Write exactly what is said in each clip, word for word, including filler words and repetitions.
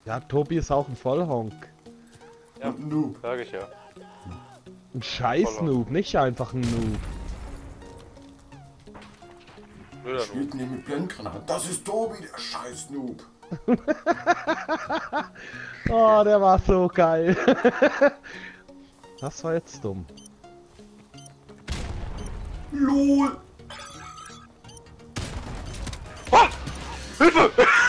Ja, Tobi ist auch ein Vollhonk. Ja, Und ein Noob. sag ich ja. Ein scheiß Vollhonk. Noob, nicht einfach ein Noob. Blöder Noob. Spielt neben mit Blendgranaten. Das ist Tobi, der scheiß Noob. Oh, der war so geil. Das war jetzt dumm. LOL. Ah! Hilfe!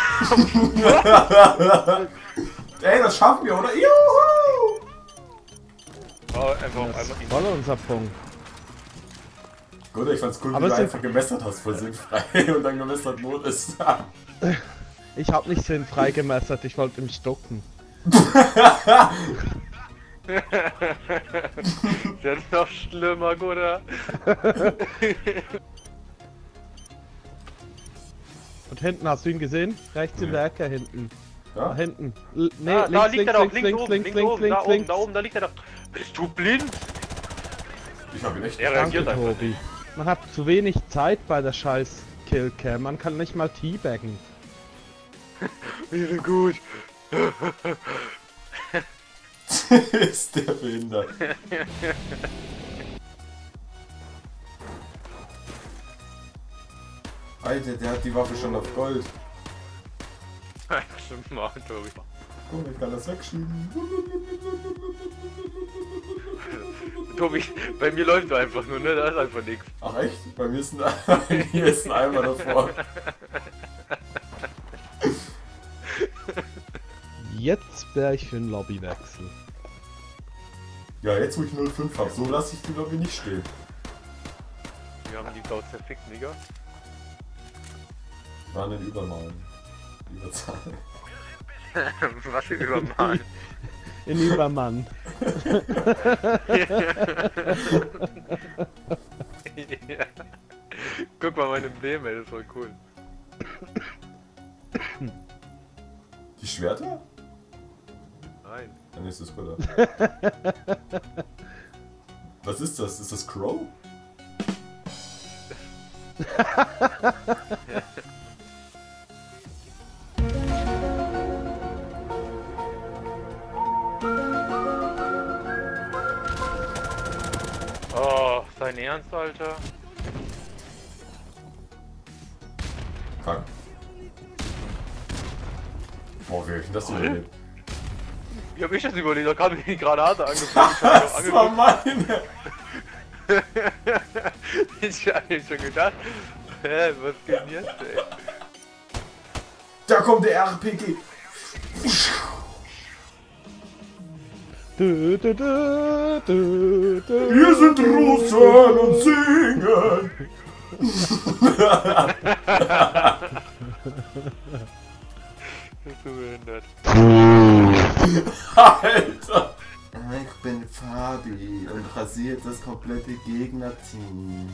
Ey, das schaffen wir, oder? Juhu! Oh, einfach auf Das einmal ist voll unser Punkt. Gut, ich fand's cool, Aber wie du es sind- einfach gemessert hast, voll sinnfrei und dann gemessert Not ist. Ich hab nicht sinnfrei gemessert, ich wollte ihm stocken. Das ist noch schlimmer, Guter. Und hinten, hast du ihn gesehen? Rechts im Nee. Werker hinten. Da Ja? hinten. L nee, Ah, da links, liegt er links, doch, links, links, links, oben, links, links, links, oben, da links, oben, links. da oben, da liegt er doch. Bist du blind? Ich hab ihn echt. Er Danke, reagiert einfach Tobi. nicht. Man hat zu wenig Zeit bei der scheiß Killcam. Man kann nicht mal teabaggen. Wir sind gut. Ist der behindert. Alter, der hat die Waffe schon auf Gold. Stimmt mal, Tobi. Guck, ich kann das wegschieben. Tobi, bei mir läuft er einfach nur, ne? Da ist einfach nichts. Ach echt? Bei mir ist ein, bei mir ist ein Eimer davor. Jetzt wäre ich für einen Lobbywechsel. Ja, jetzt wo ich null fünf hab, so lasse ich die Lobby nicht stehen. Wir haben die Blau zerfickt, Digga. War ein Übermalen. Überzahl. Was für übermalen. In Übermann. Ja. Guck mal mein Emblem, ey, das ist voll cool. Die Schwerter? Nein. Dann ist das cooler. Was ist das? Ist das Crow? Oh, dein Ernst, Alter? Kack. Boah, wie hab ich denn das überlebt? Wie hab ich das überlebt? Da kam mir die Granate angeflogen. Das war meine! Ich hab mir schon gedacht, hä, was geht denn jetzt, ey? Da kommt der R P G! Du, du, du, du, du. Wir sind Russen und singen! Bist du behindert? Alter! Ich bin Fabi und rasiert das komplette Gegnerteam.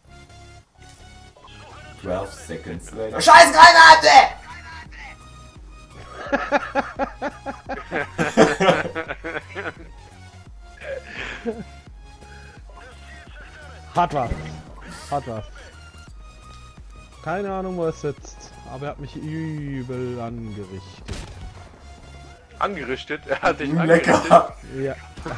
zwölf Seconds later. Scheiß Granate! Hat was. Hat was. Keine Ahnung, wo er sitzt. Aber er hat mich übel angerichtet. Angerichtet? Er hat dich angerichtet. Lecker! Ja.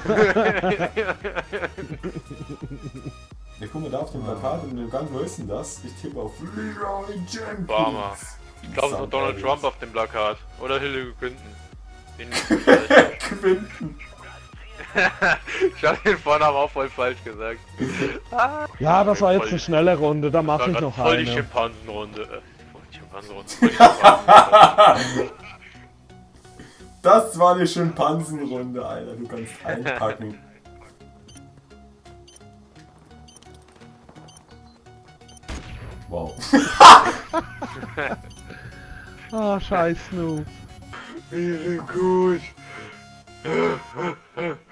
Ja, guck mal da auf dem Plakat in dem Gang, wo ist denn das? Ich tippe auf Leroy Jenkins. Barmer. Ich glaube, es war Donald Trump auf dem Plakat. Oder Hillary Clinton. Den Quinten. ich hab den Vornamen auch voll falsch gesagt. Ja, das war jetzt Voll- eine schnelle Runde. Da war mache ich grad noch voll die eine. Schimpansenrunde. Äh, voll die Schimpansenrunde. Voll die Schimpansenrunde. Das war eine Schimpansenrunde, Alter. Du kannst einpacken. Wow. Ah, scheiß Noob. Wir sind gut.